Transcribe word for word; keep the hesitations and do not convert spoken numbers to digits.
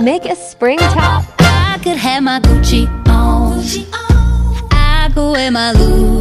Make a spring top. I could have my Gucci on. I could wear my Louis